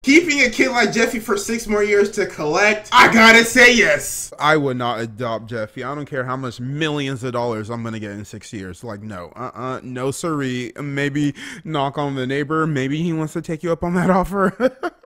keeping a kid like Jeffy for 6 more years to collect, I gotta say yes. I would not adopt Jeffy. I don't care how much millions of dollars I'm gonna get in 6 years. Like, no, no siree. Maybe knock on the neighbor. Maybe he wants to take you up on that offer.